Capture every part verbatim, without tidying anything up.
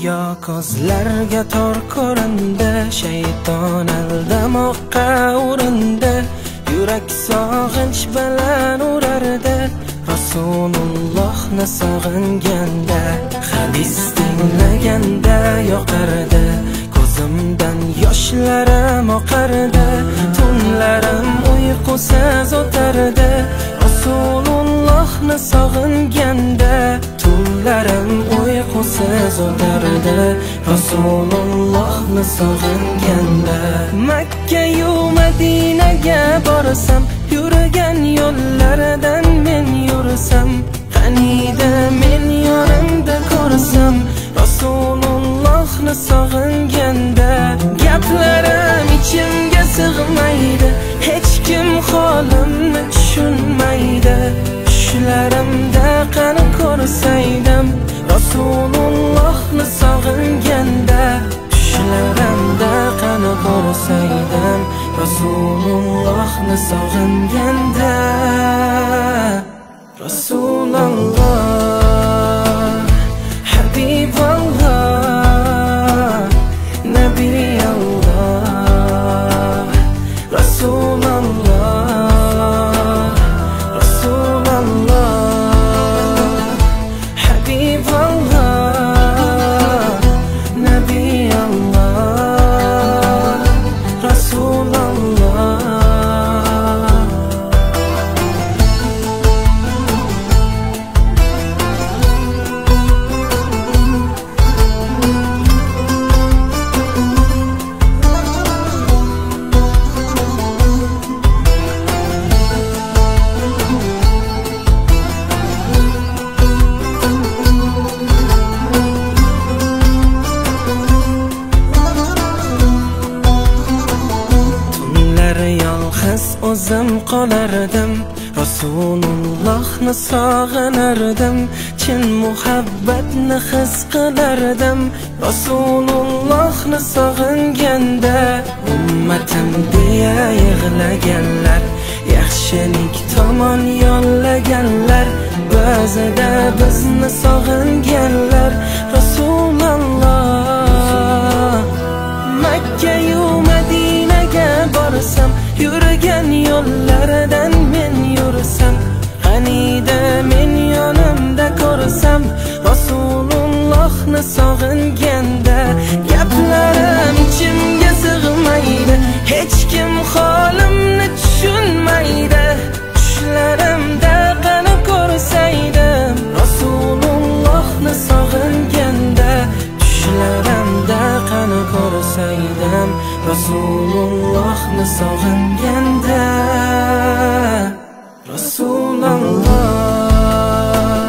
Dunyo ko'zlarga tor ko'rindi, shayton aldamoqqa urindi. Yurak sog'inch bilan urardi, Rasulullohni sog'inganda. Hadis tinglaganda yoqardi, ko'zimdan yoshlarim oqardi. Tunlarim uyqusiz o'tardi, Rasulullohni sog'inganda. Tunlarim uyqusiz o'tardi, Rasulullohni sog'inganda. Makka yu Madinaga borsam, yurgan yo'llaridan men yursam, qaniydi men yonimda ko'rsam, Rasulullohni sog'inganda. Gaplarim ichimga sig'maydi, hech kim holimni tushunmaydi. Tushlarimda qani ko'rsaydim, Rasulullohni sog'inganda. Tushlarimda qani ko'rsaydim, Rasulullohni sog'inganda. Rasululloh, Habiballoh, Nabiyalloh. Rasululloh, Rasululloh, Habiballoh, Nabiyalloh. Rasululloh. O'zim qolardim, Rasulullohni sog'inardim. Chin muhabbatni his qilardim, Rasulullohni sog'inganda. Ummatim deya yig'laganlar, yaxshilik tomon yo'llaganlar, ba'zida bizni sog'inganlar. Rasululloh, Makka yu Madinaga borsam, yurgan yo'llaridan men yursam, qaniydi men yonimda ko'rsam, Rasulullohni sog'inganda. Gaplarim ichimga sig'maydi, hech kim holimni tushunmaydi. Tushlarimda qani ko'rsaydim, Rasulullohni sog'inganda. Tushlarimda qani ko'rsaydim, Rasulullohni sog'inganda. Rasululloh,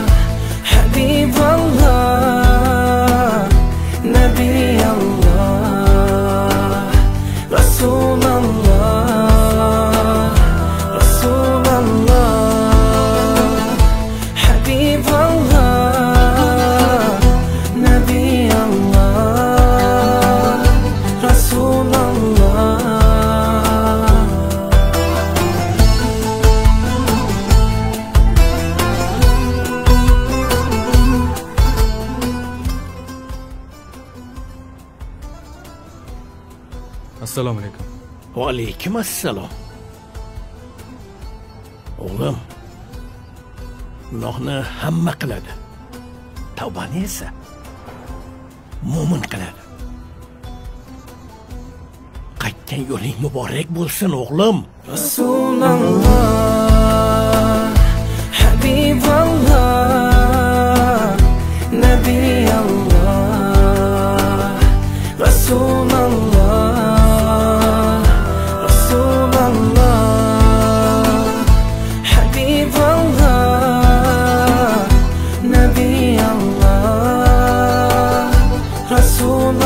Habiballoh, Nabiyalloh. Rasululloh, Rasululloh, Habiballoh, Nabiyalloh. Rasululloh. Assalomu alaykum. Va alaykum assalom. O'g'lim, gunohni hamma qiladi, tavbani esa mo'min qiladi. Qaytgan yo'ling muborak bo'lsin o'g'lim. Rasululloh, Habiballoh, Nabiyalloh. Rasululloh, Rasululloh, Habiballoh, Nabiyalloh. Rasululloh.